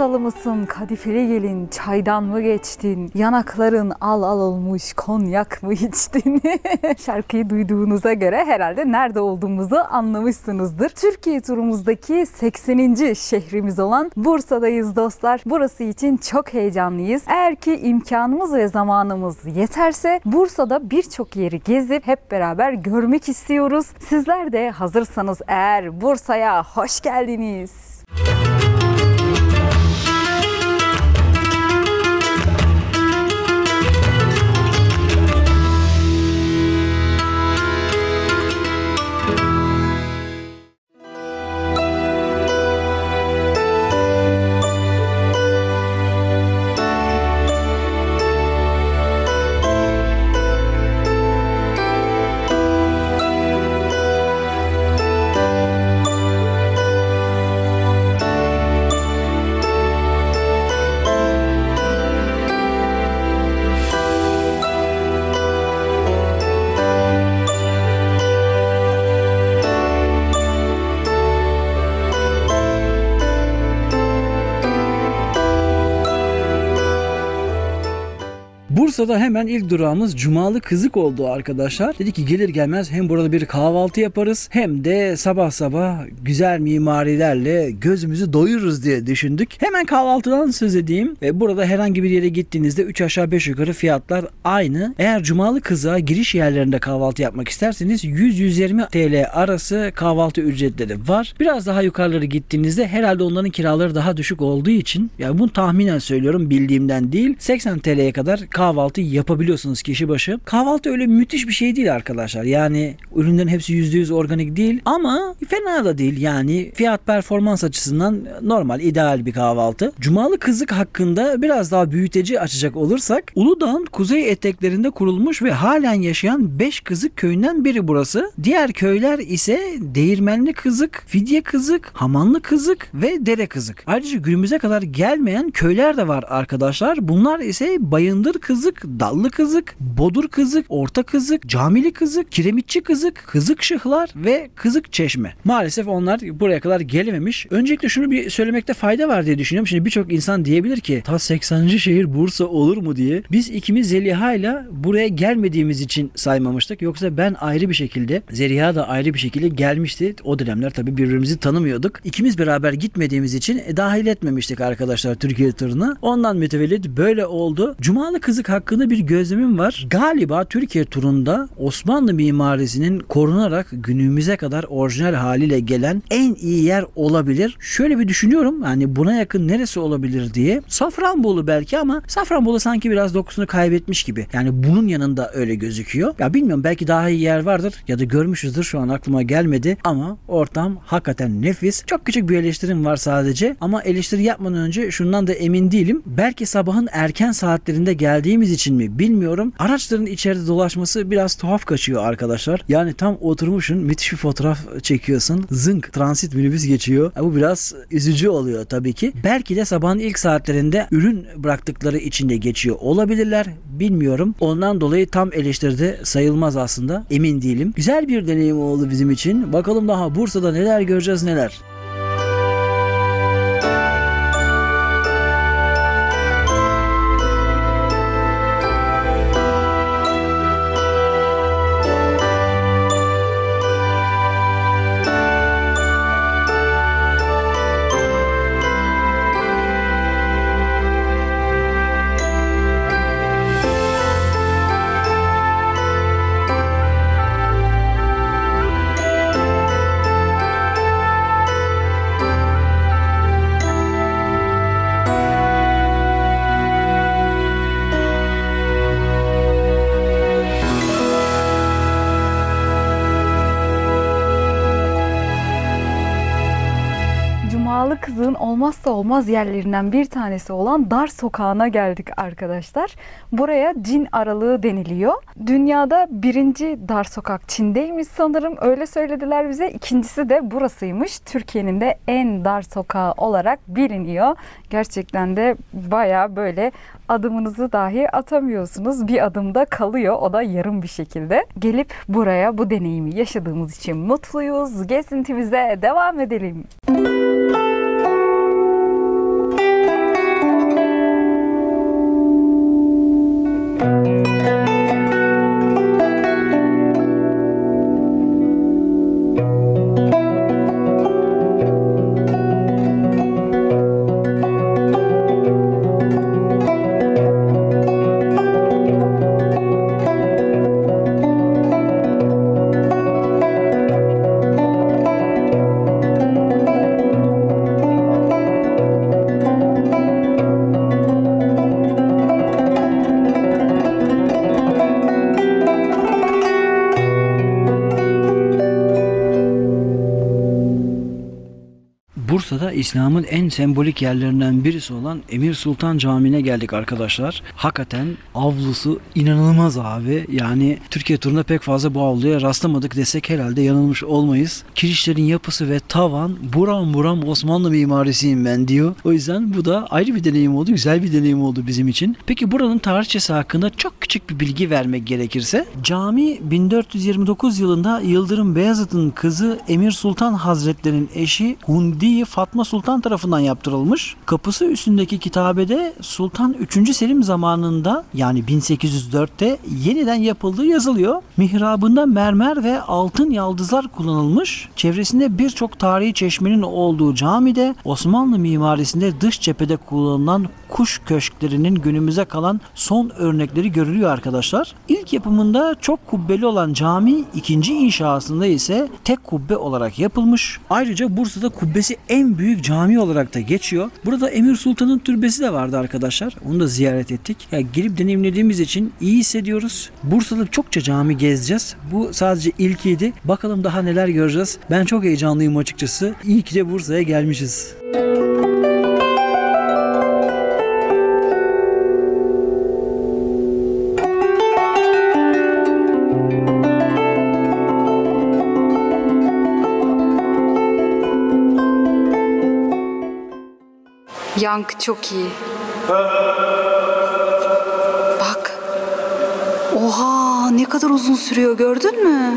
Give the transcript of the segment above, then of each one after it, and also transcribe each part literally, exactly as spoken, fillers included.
Bursalı mısın, kadifeli gelin, çaydan mı geçtin, yanakların al al olmuş, konyak mı içtin? Şarkıyı duyduğunuza göre herhalde nerede olduğumuzu anlamışsınızdır. Türkiye turumuzdaki sekseninci şehrimiz olan Bursa'dayız dostlar. Burası için çok heyecanlıyız. Eğer ki imkanımız ve zamanımız yeterse Bursa'da birçok yeri gezip hep beraber görmek istiyoruz. Sizler de hazırsanız eğer Bursa'ya hoş geldiniz. Bursa'da hemen ilk durağımız Cumalı Kızık oldu arkadaşlar. Dedik ki gelir gelmez hem burada bir kahvaltı yaparız hem de sabah sabah güzel mimarilerle gözümüzü doyururuz diye düşündük. Hemen kahvaltıdan söz edeyim. Ve burada herhangi bir yere gittiğinizde üç aşağı beş yukarı fiyatlar aynı. Eğer Cumalı Kızık'a giriş yerlerinde kahvaltı yapmak isterseniz yüz yüz yirmi TL arası kahvaltı ücretleri var. Biraz daha yukarıları gittiğinizde herhalde onların kiraları daha düşük olduğu için, yani bunu tahminen söylüyorum, bildiğimden değil, seksen TL'ye kadar kahvaltı yapabiliyorsunuz kişi başı. Kahvaltı öyle müthiş bir şey değil arkadaşlar. Yani ürünlerin hepsi yüzde yüz organik değil ama fena da değil. Yani fiyat performans açısından normal, ideal bir kahvaltı. Cumalı Kızık hakkında biraz daha büyüteci açacak olursak, Uludağ'ın kuzey eteklerinde kurulmuş ve halen yaşayan beş Kızık köyünden biri burası. Diğer köyler ise Değirmenli Kızık, Fidye Kızık, Hamanlı Kızık ve Dere Kızık. Ayrıca günümüze kadar gelmeyen köyler de var arkadaşlar. Bunlar ise Bayındır Kızık, Dallı Kızık, Bodur Kızık, Orta Kızık, Camili Kızık, Kiremitçi Kızık, Kızık Şıhlar ve Kızık Çeşme. Maalesef onlar buraya kadar gelememiş. Öncelikle şunu bir söylemekte fayda var diye düşünüyorum. Şimdi birçok insan diyebilir ki ta sekseninci şehir Bursa olur mu diye. Biz ikimiz Zeliha ile buraya gelmediğimiz için saymamıştık. Yoksa ben ayrı bir şekilde, Zeliha da ayrı bir şekilde gelmişti. O dönemler tabii birbirimizi tanımıyorduk. İkimiz beraber gitmediğimiz için dahil etmemiştik arkadaşlar Türkiye turuna. Ondan mütevellit böyle oldu. Cumalı Kızık hakkında bir gözlemim var. Galiba Türkiye turunda Osmanlı mimarisinin korunarak günümüze kadar orijinal haliyle gelen en iyi yer olabilir. Şöyle bir düşünüyorum, hani buna yakın neresi olabilir diye. Safranbolu belki ama Safranbolu sanki biraz dokusunu kaybetmiş gibi. Yani bunun yanında öyle gözüküyor. Ya bilmiyorum, belki daha iyi yer vardır ya da görmüşüzdür, şu an aklıma gelmedi ama ortam hakikaten nefis. Çok küçük bir eleştirim var sadece ama eleştiri yapmadan önce şundan da emin değilim. Belki sabahın erken saatlerinde geldiğimiz için mi bilmiyorum. Araçların içeride dolaşması biraz tuhaf kaçıyor arkadaşlar. Yani tam oturmuşsun, müthiş bir fotoğraf çekiyorsun. Zınk, transit minibüs geçiyor. Bu biraz üzücü oluyor tabii ki. Belki de sabahın ilk saatlerinde ürün bıraktıkları içinde geçiyor olabilirler. Bilmiyorum. Ondan dolayı tam eleştiride sayılmaz aslında. Emin değilim. Güzel bir deneyim oldu bizim için. Bakalım daha Bursa'da neler göreceğiz, neler. Cumalı Kızık'ın olmazsa olmaz yerlerinden bir tanesi olan Dar Sokağı'na geldik arkadaşlar. Buraya Cin Aralığı deniliyor. Dünyada birinci dar sokak Çin'deymiş sanırım. Öyle söylediler bize. İkincisi de burasıymış. Türkiye'nin de en dar sokağı olarak biliniyor. Gerçekten de baya böyle adımınızı dahi atamıyorsunuz. Bir adımda kalıyor. O da yarım bir şekilde. Gelip buraya bu deneyimi yaşadığımız için mutluyuz. Gezintimize devam edelim. Bursa'da İslam'ın en sembolik yerlerinden birisi olan Emir Sultan Camii'ne geldik arkadaşlar. Hakikaten avlusu inanılmaz abi. Yani Türkiye turunda pek fazla bu avluya rastlamadık desek herhalde yanılmış olmayız. Kirişlerin yapısı ve tavan buram buram Osmanlı mimarisiyim ben diyor. O yüzden bu da ayrı bir deneyim oldu. Güzel bir deneyim oldu bizim için. Peki buranın tarihçesi hakkında çok küçük bir bilgi vermek gerekirse. Cami bin dört yüz yirmi dokuz yılında Yıldırım Beyazıt'ın kızı Emir Sultan Hazretleri'nin eşi Hundi Fatma Sultan tarafından yaptırılmış. Kapısı üstündeki kitabede Sultan üçüncü Selim zamanında yani bin sekiz yüz dörtte yeniden yapıldığı yazılıyor. Mihrabında mermer ve altın yaldızlar kullanılmış. Çevresinde birçok tarihi çeşmenin olduğu camide Osmanlı mimarisinde dış cephede kullanılan kuş köşklerinin günümüze kalan son örnekleri görülüyor arkadaşlar. İlk yapımında çok kubbeli olan cami ikinci inşasında ise tek kubbe olarak yapılmış. Ayrıca Bursa'da kubbesi en büyük cami olarak da geçiyor. Burada Emir Sultan'ın türbesi de vardı arkadaşlar. Onu da ziyaret ettik. Yani gelip deneyimlediğimiz için iyi hissediyoruz. Bursa'da çokça cami gezeceğiz. Bu sadece ilkiydi. Bakalım daha neler göreceğiz. Ben çok heyecanlıyım açıkçası. İyi ki de Bursa'ya gelmişiz. Yankı çok iyi. Bak. Oha, ne kadar uzun sürüyor, gördün mü?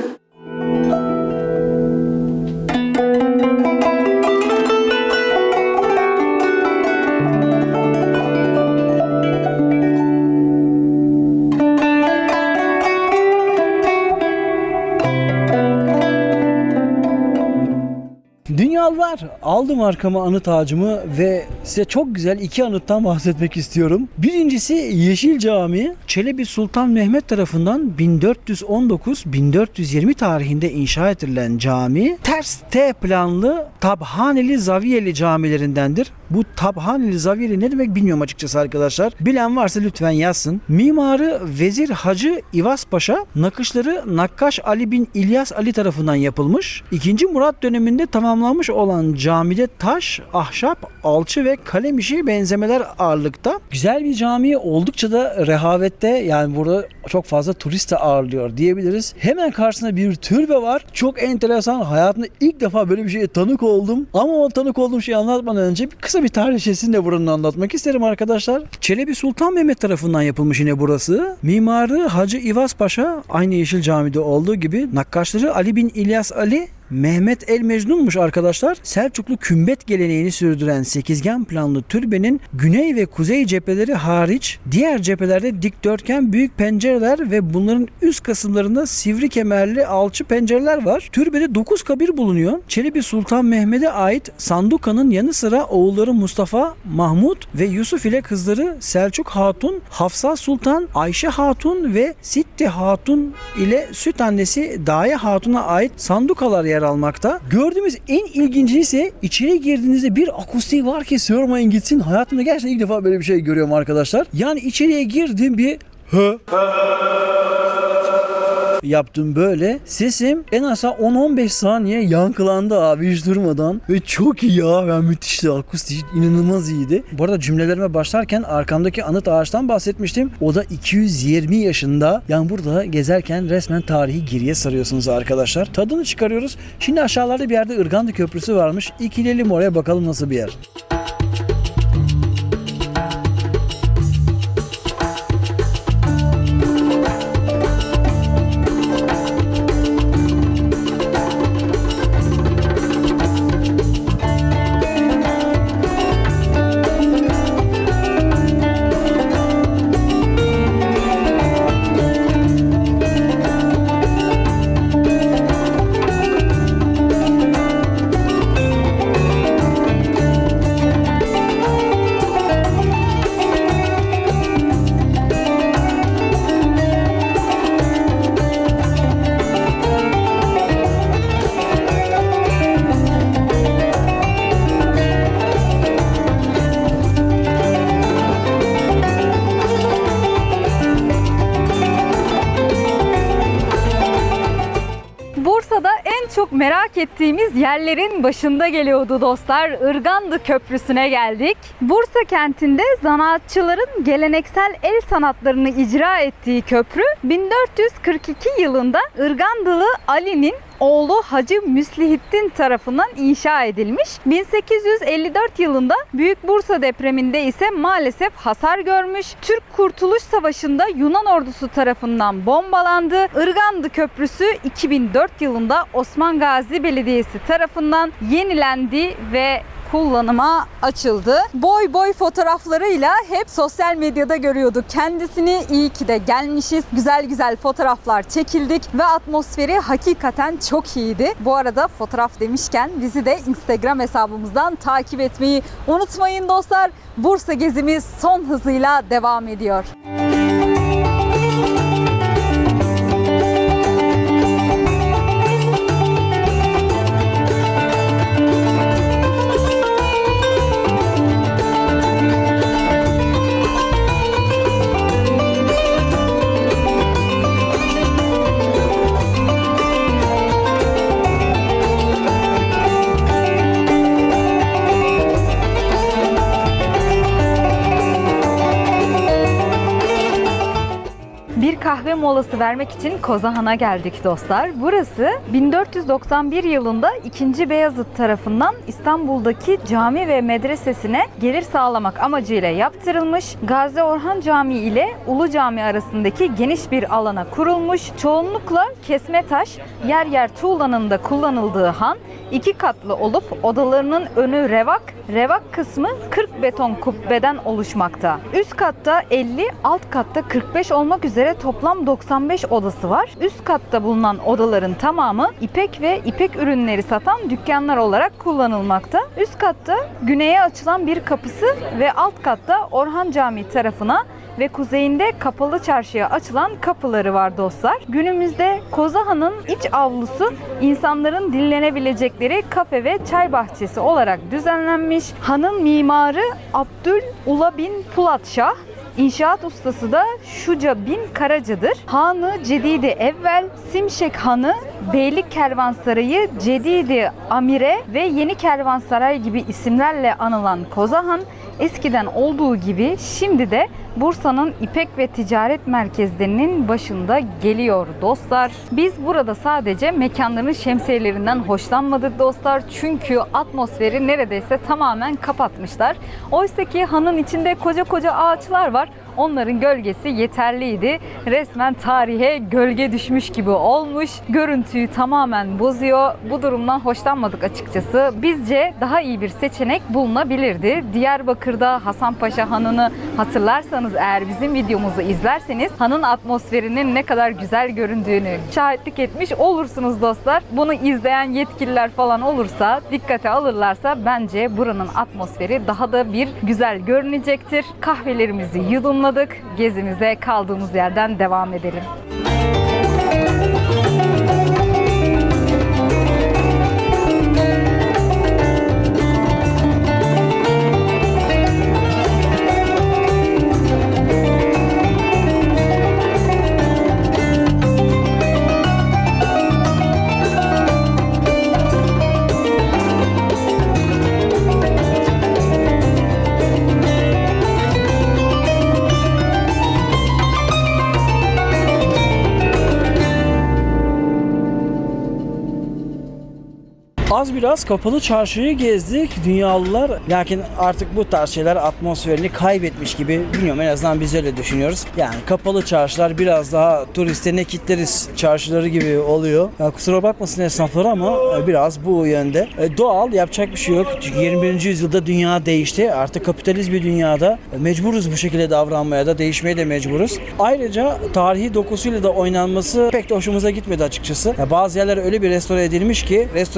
Dünyalılar, aldım arkama anıt ağacımı ve size çok güzel iki anıttan bahsetmek istiyorum. Birincisi Yeşil Camii. Çelebi Sultan Mehmet tarafından bin dört yüz on dokuz bin dört yüz yirmi tarihinde inşa edilen cami ters T planlı Tabhaneli Zaviyeli camilerindendir. Bu Tabhaneli Zaviyeli ne demek bilmiyorum açıkçası arkadaşlar. Bilen varsa lütfen yazsın. Mimarı Vezir Hacı İvas Paşa, nakışları Nakkaş Ali bin İlyas Ali tarafından yapılmış. İkinci Murat döneminde tamamlanmış olan camide taş, ahşap, alçı ve kalem işi benzemeler ağırlıkta. Güzel bir cami, oldukça da rehavette, yani burada çok fazla turist de ağırlıyor diyebiliriz. Hemen karşısında bir türbe var. Çok enteresan. Hayatımda ilk defa böyle bir şeye tanık oldum. Ama o tanık olduğum şeyi anlatmadan önce bir kısa bir tarihçesini de buranın anlatmak isterim arkadaşlar. Çelebi Sultan Mehmet tarafından yapılmış yine burası. Mimarı Hacı İvas Paşa, aynı Yeşil Cami'de olduğu gibi. Nakkaşları Ali bin İlyas Ali, Mehmet el Mecnun'muş arkadaşlar. Selçuklu kümbet geleneğini sürdüren sekizgen planlı türbenin güney ve kuzey cepheleri hariç diğer cephelerde dikdörtgen büyük pencereler ve bunların üst kısımlarında sivri kemerli alçı pencereler var. Türbede dokuz kabir bulunuyor. Çelebi Sultan Mehmet'e ait Sanduka'nın yanı sıra oğulları Mustafa, Mahmut ve Yusuf ile kızları Selçuk Hatun, Hafsa Sultan, Ayşe Hatun ve Sitti Hatun ile süt annesi Daye Hatun'a ait sandukalar yer almakta. Gördüğümüz en ilginci ise içeri girdiğinizde bir akustiği var ki sormayın gitsin. Hayatımda gerçekten ilk defa böyle bir şey görüyorum arkadaşlar. Yani içeriye girdim bir hı yaptım böyle. Sesim en az on on beş saniye yankılandı abi hiç durmadan. Ve çok iyi ya. Ben müthişti. Akustik inanılmaz iyiydi. Bu arada cümlelerime başlarken arkamdaki anıt ağaçtan bahsetmiştim. O da iki yüz yirmi yaşında. Yani burada gezerken resmen tarihi geriye sarıyorsunuz arkadaşlar. Tadını çıkarıyoruz. Şimdi aşağılarda bir yerde Irganda Köprüsü varmış. İkilelim oraya bakalım nasıl bir yer. en çok merak ettiğimiz yerlerin başında geliyordu dostlar. Irgandı Köprüsü'ne geldik. Bursa kentinde zanaatçıların geleneksel el sanatlarını icra ettiği köprü bin dört yüz kırk iki yılında Irgandılı Ali'nin oğlu Hacı Müslihittin tarafından inşa edilmiş. bin sekiz yüz elli dört yılında Büyük Bursa depreminde ise maalesef hasar görmüş. Türk Kurtuluş Savaşı'nda Yunan ordusu tarafından bombalandı. Irgandı Köprüsü iki bin dört yılında Osman Gazi Belediyesi tarafından yenilendi ve kullanıma açıldı. Boy boy fotoğraflarıyla hep sosyal medyada görüyorduk kendisini. İyi ki de gelmişiz. Güzel güzel fotoğraflar çekildik ve atmosferi hakikaten çok iyiydi. Bu arada fotoğraf demişken bizi de Instagram hesabımızdan takip etmeyi unutmayın dostlar. Bursa gezimiz son hızıyla devam ediyor. Bir kahve molası vermek için Kozahan'a geldik dostlar. Burası bin dört yüz doksan bir yılında ikinci. Beyazıt tarafından İstanbul'daki cami ve medresesine gelir sağlamak amacıyla yaptırılmış. Gazi Orhan Camii ile Ulu Cami arasındaki geniş bir alana kurulmuş. Çoğunlukla kesme taş, yer yer tuğlanın da kullanıldığı han, iki katlı olup odalarının önü revak, revak kısmı kırk beton kubbeden oluşmakta. Üst katta elli, alt katta kırk beş olmak üzere toplam doksan beş odası var. Üst katta bulunan odaların tamamı ipek ve ipek ürünleri satan dükkanlar olarak kullanılmakta. Üst katta güneye açılan bir kapısı ve alt katta Orhan Camii tarafına ve kuzeyinde Kapalı Çarşı'ya açılan kapıları var dostlar. Günümüzde Kozahan'ın iç avlusu insanların dinlenebilecekleri kafe ve çay bahçesi olarak düzenlenmiş. Hanın mimarı Abdülula bin Pulatşah, İnşaat ustası da Şuca bin Karaca'dır. Hanı Cedidi Evvel, Simşek Hanı, Beylik Kervansarayı, Cedidi Amire ve Yeni Kervansaray gibi isimlerle anılan Kozahan, eskiden olduğu gibi şimdi de Bursa'nın İpek ve ticaret merkezlerinin başında geliyor dostlar. Biz burada sadece mekanların şemsiyelerinden hoşlanmadık dostlar. Çünkü atmosferi neredeyse tamamen kapatmışlar. Oysa ki hanın içinde koca koca ağaçlar var. Onların gölgesi yeterliydi. Resmen tarihe gölge düşmüş gibi olmuş. Görüntüyü tamamen bozuyor. Bu durumdan hoşlanmadık açıkçası. Bizce daha iyi bir seçenek bulunabilirdi. Diyarbakır'da Hasanpaşa Hanı'nı hatırlarsanız, eğer bizim videomuzu izlerseniz hanın atmosferinin ne kadar güzel göründüğünü şahitlik etmiş olursunuz dostlar. Bunu izleyen yetkililer falan olursa, dikkate alırlarsa bence buranın atmosferi daha da bir güzel görünecektir. Kahvelerimizi yudumladık. Gezimize kaldığımız yerden devam edelim. Az biraz Kapalı Çarşı'yı gezdik. Dünyalılar lakin artık bu tarz şeyler atmosferini kaybetmiş gibi, bilmiyorum, en azından biz öyle düşünüyoruz. Yani Kapalı Çarşılar biraz daha turiste ne kitleriz çarşıları gibi oluyor. Ya kusura bakmasın esnaflar ama biraz bu yönde. E, doğal, yapacak bir şey yok. Çünkü yirmi birinci yüzyılda dünya değişti. Artık kapitalist bir dünyada mecburuz bu şekilde davranmaya da, değişmeye de mecburuz. Ayrıca tarihi dokusuyla da oynanması pek de hoşumuza gitmedi açıkçası. Ya bazı yerler öyle bir restore edilmiş ki, restore edilmemiş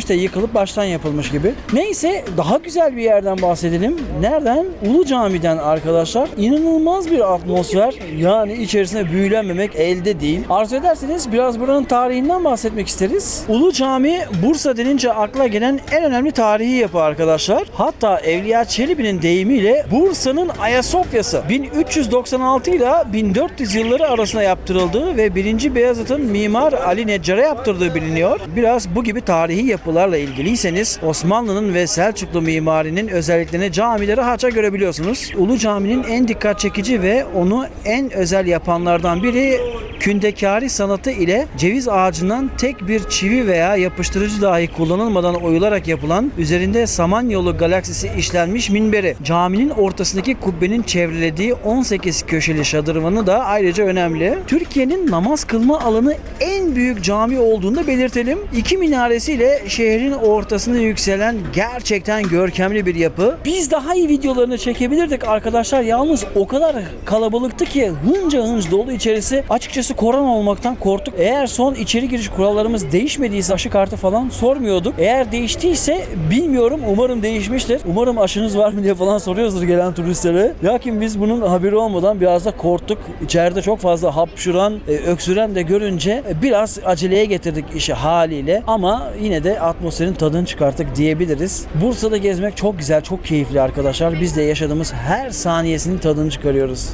geçmiş de yıkılıp baştan yapılmış gibi. Neyse, daha güzel bir yerden bahsedelim. Nereden? Ulu Cami'den arkadaşlar. İnanılmaz bir atmosfer. Yani içerisine büyülenmemek elde değil. Arzu ederseniz biraz buranın tarihinden bahsetmek isteriz. Ulu Cami, Bursa denince akla gelen en önemli tarihi yapı arkadaşlar. Hatta Evliya Çelebi'nin deyimiyle Bursa'nın Ayasofya'sı. bin üç yüz doksan altı ile bin dört yüz yılları arasında yaptırıldığı ve birinci. Beyazıt'ın mimar Ali Neccar'a yaptırdığı biliniyor. Biraz bu gibi tarihi yapılarla ilgiliyseniz Osmanlı'nın ve Selçuklu mimarinin özelliklerini camileri rahatça görebiliyorsunuz. Ulu Cami'nin en dikkat çekici ve onu en özel yapanlardan biri kündekari sanatı ile ceviz ağacından tek bir çivi veya yapıştırıcı dahi kullanılmadan oyularak yapılan üzerinde Samanyolu galaksisi işlenmiş minberi. Caminin ortasındaki kubbenin çevrelediği on sekiz köşeli şadırvanı da ayrıca önemli. Türkiye'nin namaz kılma alanı en büyük cami olduğunu da belirtelim. İki minaresiyle şehrin ortasında yükselen gerçekten görkemli bir yapı. Biz daha iyi videolarını çekebilirdik arkadaşlar. Yalnız o kadar kalabalıktı ki hınca hınç dolu içerisi. Açıkçası korona olmaktan korktuk. Eğer son içeri giriş kurallarımız değişmediyse aşı kartı falan sormuyorduk. Eğer değiştiyse bilmiyorum. Umarım değişmiştir. Umarım aşınız var mı diye falan soruyoruzdur gelen turistlere. Lakin biz bunun haberi olmadan biraz da korktuk. İçeride çok fazla hapşuran, öksüren de görünce biraz aceleye getirdik işi haliyle. Ama yine de atmosferin tadını çıkarttık diyebiliriz. Bursa'da gezmek çok güzel, çok keyifli arkadaşlar. Biz de yaşadığımız her saniyesinin tadını çıkarıyoruz.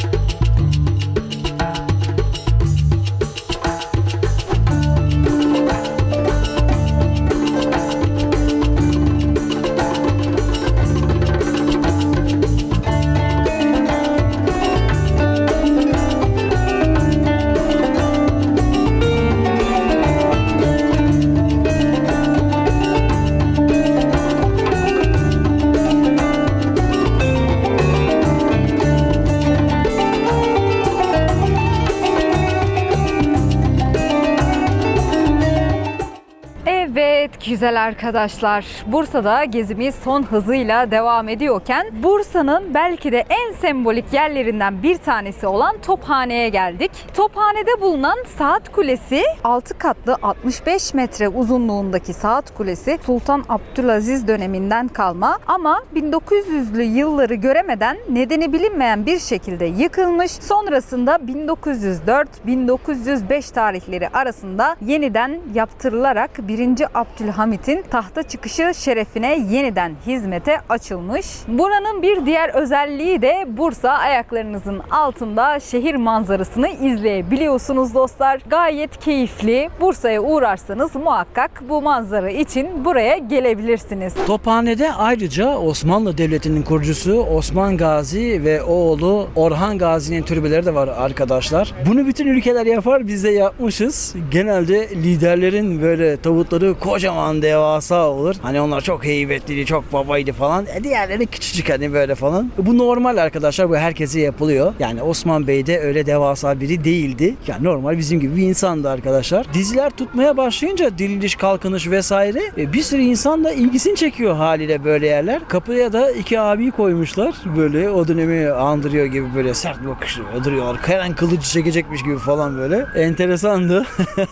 Güzel arkadaşlar, Bursa'da gezimiz son hızıyla devam ediyorken Bursa'nın belki de en sembolik yerlerinden bir tanesi olan Tophane'ye geldik. Tophane'de bulunan Saat Kulesi, altı katlı altmış beş metre uzunluğundaki Saat Kulesi Sultan Abdülaziz döneminden kalma ama bin dokuz yüzlü yılları göremeden nedeni bilinmeyen bir şekilde yıkılmış. Sonrasında bin dokuz yüz dört bin dokuz yüz beş tarihleri arasında yeniden yaptırılarak birinci. Abdülhamit'in tahta çıkışı şerefine yeniden hizmete açılmış. Buranın bir diğer özelliği de Bursa ayaklarınızın altında şehir manzarasını izleyebiliyorsunuz dostlar. Gayet keyifli. Bursa'ya uğrarsanız muhakkak bu manzara için buraya gelebilirsiniz. Tophane'de ayrıca Osmanlı Devleti'nin kurucusu Osman Gazi ve oğlu Orhan Gazi'nin türbeleri de var arkadaşlar. Bunu bütün ülkeler yapar, biz de yapmışız. Genelde liderlerin böyle tavutları kocaman devasa olur. Hani onlar çok heybetliydi, çok babaydı falan. E diğerleri küçücük hani böyle falan. Bu normal arkadaşlar, bu herkese yapılıyor. Yani Osman Bey de öyle devasa biri değildi. Yani normal bizim gibi bir insandı arkadaşlar. Diziler tutmaya başlayınca Diriliş, Kalkınış vesaire e, bir sürü insan da ilgisini çekiyor haliyle böyle yerler. Kapıya da iki abi koymuşlar. Böyle o dönemi andırıyor gibi böyle sert bakışlı duruyorlar. Karen kılıcı çekecekmiş gibi falan böyle. Enteresandı.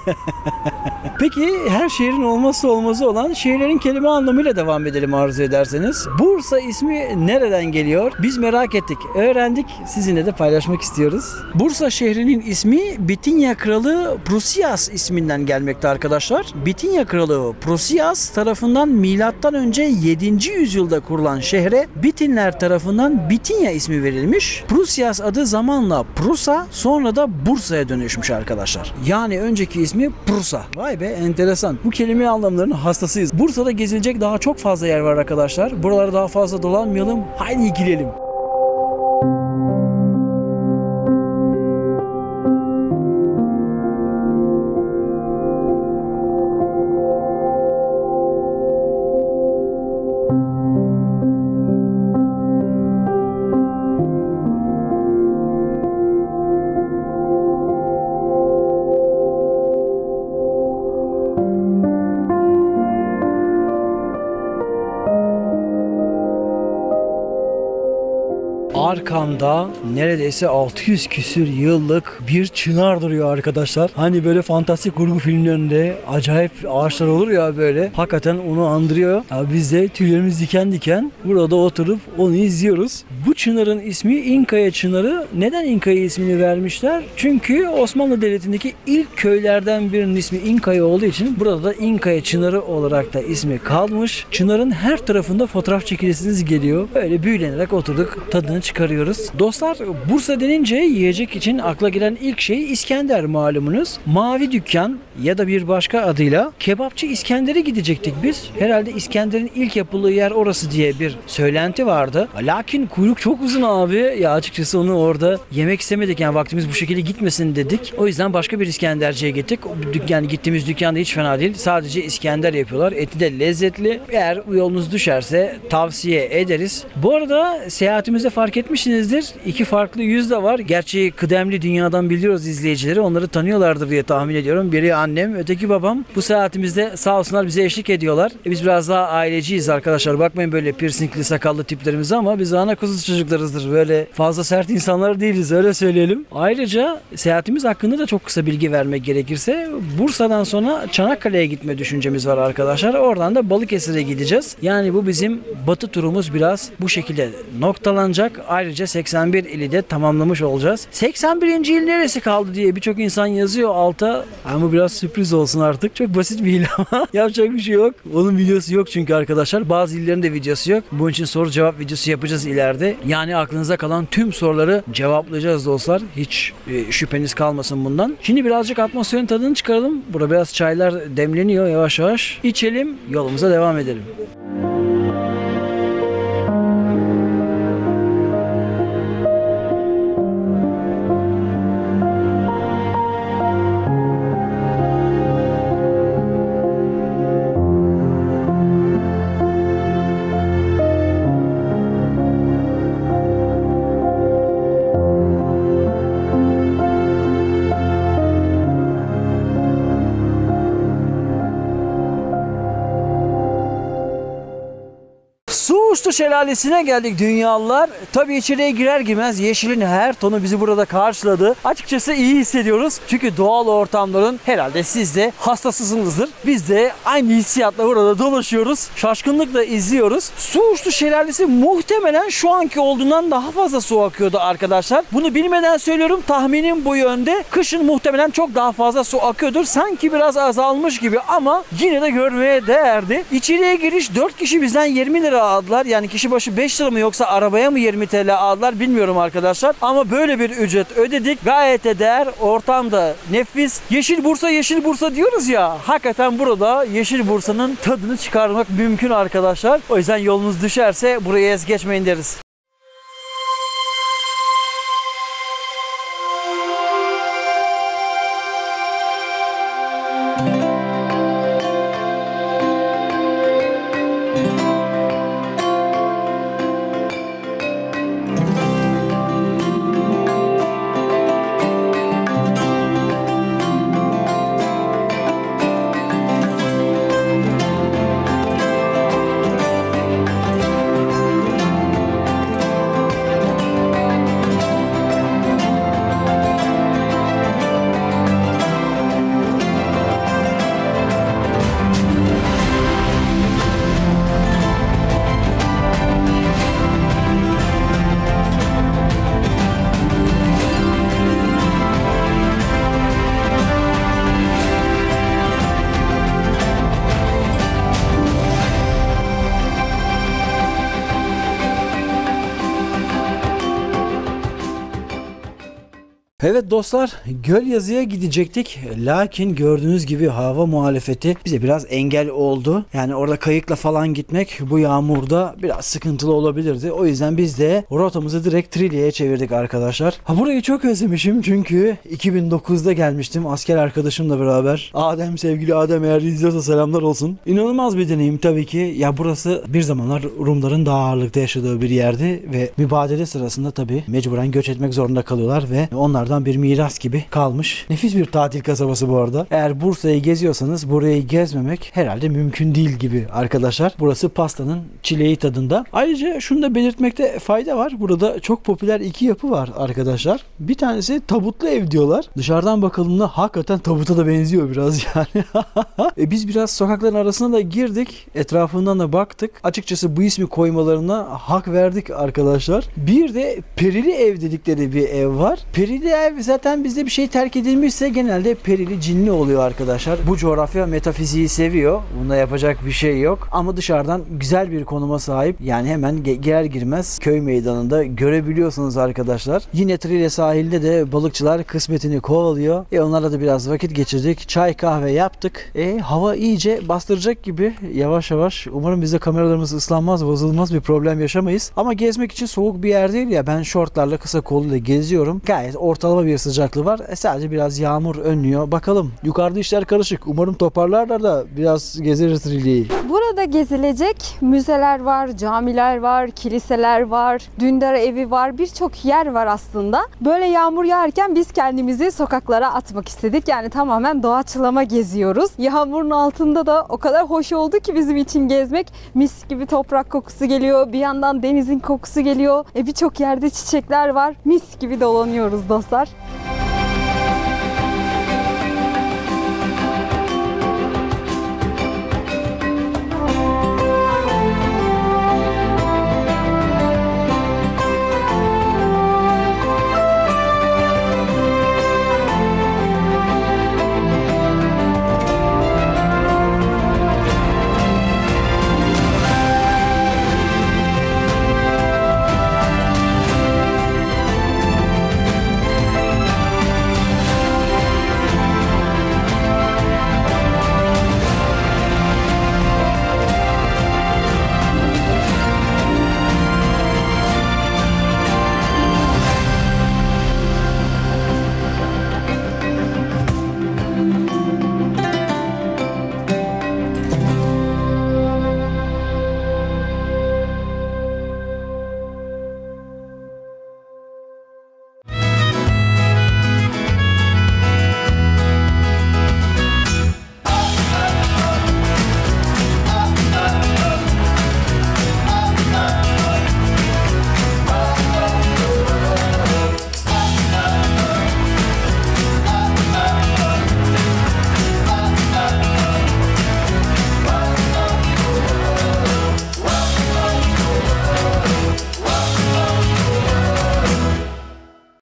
Peki her şehrin olmazsa olmazı olan şehirlerin kelime anlamıyla devam edelim arzu ederseniz. Bursa ismi nereden geliyor? Biz merak ettik, öğrendik. Sizinle de paylaşmak istiyoruz. Bursa şehrinin ismi Bitinya Kralı Prusias isminden gelmekte arkadaşlar. Bitinya Kralı Prusias tarafından milattan önce yedinci yüzyılda kurulan şehre Bitinler tarafından Bitinya ismi verilmiş. Prusias adı zamanla Prusa, sonra da Bursa'ya dönüşmüş arkadaşlar. Yani önceki ismi Prusa. Vay be, enteresan. Bu kelime anlamlarının hastasıyız. Bursa'da gezilecek daha çok fazla yer var arkadaşlar. Buralara daha fazla dolanmayalım. Haydi girelim. arkamda neredeyse altı yüz küsür yıllık bir çınar duruyor arkadaşlar. Hani böyle fantastik kurgu filmlerinde acayip ağaçlar olur ya böyle. Hakikaten onu andırıyor. Ya biz de tüylerimiz diken diken burada oturup onu izliyoruz. Bu çınarın ismi İnkaya Çınarı. Neden İnkaya ismini vermişler? Çünkü Osmanlı Devleti'ndeki ilk köylerden birinin ismi İnkaya olduğu için burada da İnkaya Çınarı olarak da ismi kalmış. Çınarın her tarafında fotoğraf çekilisiniz geliyor. Öyle büyülenerek oturduk, tadını çıkarıyoruz. Dostlar, Bursa denince yiyecek için akla gelen ilk şey İskender malumunuz. Mavi Dükkan ya da bir başka adıyla Kebapçı İskender'e gidecektik biz. Herhalde İskender'in ilk yapıldığı yer orası diye bir söylenti vardı. Lakin kuyruk çok uzun abi. Ya açıkçası onu orada yemek istemedik. Yani vaktimiz bu şekilde gitmesin dedik. O yüzden başka bir İskenderciye gittik. Yani gittiğimiz dükkanda hiç fena değil. Sadece İskender yapıyorlar. Eti de lezzetli. Eğer yolunuz düşerse tavsiye ederiz. Bu arada seyahatimizde fark etmişsinizdir. İki farklı yüz de var. Gerçi kıdemli dünyadan biliyoruz izleyicileri. Onları tanıyorlardır diye tahmin ediyorum. Biri annem, öteki babam. Bu seyahatimizde sağ olsunlar bize eşlik ediyorlar. E biz biraz daha aileciyiz arkadaşlar. Bakmayın böyle piercingli sakallı tiplerimize ama biz ana kuzu çocuklarızdır. Böyle fazla sert insanlar değiliz, öyle söyleyelim. Ayrıca seyahatimiz hakkında da çok kısa bilgi vermek gerekirse Bursa'dan sonra Çanakkale'ye gitme düşüncemiz var arkadaşlar. Oradan da Balıkesir'e gideceğiz. Yani bu bizim batı turumuz biraz bu şekilde noktalanacak. Ayrıca seksen bir ili de tamamlamış olacağız. seksen birinci il neresi kaldı diye birçok insan yazıyor alta. Ama biraz sürpriz olsun artık. Çok basit bir il ama yapacak bir şey yok. Onun videosu yok çünkü arkadaşlar. Bazı illerin de videosu yok. Bunun için soru cevap videosu yapacağız ileride. Yani aklınıza kalan tüm soruları cevaplayacağız dostlar. Hiç e, şüpheniz kalmasın bundan. Şimdi birazcık atmosferin tadını çıkaralım. Burada biraz çaylar demleniyor yavaş yavaş. İçelim, yolumuza devam edelim. Suuşlu Şelalesi'ne geldik dünyalılar. Tabii içeriye girer girmez yeşilin her tonu bizi burada karşıladı. Açıkçası iyi hissediyoruz. Çünkü doğal ortamların herhalde siz de hastasısınızdır. Biz de aynı hissiyatla burada dolaşıyoruz. Şaşkınlıkla izliyoruz. Suuşlu Şelalesi muhtemelen şu anki olduğundan daha fazla su akıyordu arkadaşlar. Bunu bilmeden söylüyorum. Tahminim bu yönde. Kışın muhtemelen çok daha fazla su akıyordur. Sanki biraz azalmış gibi ama yine de görmeye değerdi. İçeriye giriş dört kişi bizden yirmi lira aldılar. Yani kişi başı beş lira mı yoksa arabaya mı yirmi TL aldılar bilmiyorum arkadaşlar. Ama böyle bir ücret ödedik. Gayet de değer. Ortam da nefis. Yeşil Bursa, Yeşil Bursa diyoruz ya. Hakikaten burada Yeşil Bursa'nın tadını çıkarmak mümkün arkadaşlar. O yüzden yolunuz düşerse buraya es geçmeyin deriz. Evet dostlar, Gölyazı'ya gidecektik. Lakin gördüğünüz gibi hava muhalefeti bize biraz engel oldu. Yani orada kayıkla falan gitmek bu yağmurda biraz sıkıntılı olabilirdi. O yüzden biz de rotamızı direkt Trilya'ya çevirdik arkadaşlar. Ha, burayı çok özlemişim çünkü iki bin dokuzda gelmiştim asker arkadaşımla beraber. Adem, sevgili Adem, eğer izliyorsa selamlar olsun. İnanılmaz bir deneyim tabii ki. Ya burası bir zamanlar Rumların daha ağırlıkta yaşadığı bir yerdi ve mübadele sırasında tabii mecburen göç etmek zorunda kalıyorlar ve onlar atalardan bir miras gibi kalmış. Nefis bir tatil kasabası bu arada. Eğer Bursa'yı geziyorsanız burayı gezmemek herhalde mümkün değil gibi arkadaşlar. Burası pastanın çileği tadında. Ayrıca şunu da belirtmekte fayda var. Burada çok popüler iki yapı var arkadaşlar. Bir tanesi tabutlu ev diyorlar. Dışarıdan bakıldığında hakikaten tabuta da benziyor biraz yani. e biz biraz sokakların arasına da girdik. Etrafından da baktık. Açıkçası bu ismi koymalarına hak verdik arkadaşlar. Bir de perili ev dedikleri bir ev var. Perili ev zaten bizde bir şey terk edilmişse genelde perili cinli oluyor arkadaşlar. Bu coğrafya metafiziği seviyor. Bunda yapacak bir şey yok. Ama dışarıdan güzel bir konuma sahip. Yani hemen ge- girer girmez köy meydanında görebiliyorsunuz arkadaşlar. Yine Trile sahilde de balıkçılar kısmetini kovalıyor. E onlarla da biraz vakit geçirdik. Çay kahve yaptık. E hava iyice bastıracak gibi yavaş yavaş. Umarım bizde kameralarımız ıslanmaz, bozulmaz, bir problem yaşamayız. Ama gezmek için soğuk bir yer değil ya. Ben şortlarla, kısa kolluyla geziyorum. Gayet ortalama bir sıcaklığı var. E sadece biraz yağmur önlüyor. Bakalım. Yukarıda işler karışık. Umarım toparlarlar da biraz gezeriz Trile'yi. Burada gezilecek müzeler var, camiler var, kiliseler var, Dündar evi var, birçok yer var aslında. Böyle yağmur yağarken biz kendimizi sokaklara atmak istedik. Yani tamamen doğaçlama geziyoruz. Yağmurun altında da o kadar hoş oldu ki bizim için gezmek. Mis gibi toprak kokusu geliyor. Bir yandan denizin kokusu geliyor. E birçok yerde çiçekler var. Mis gibi dolanıyoruz dostlar.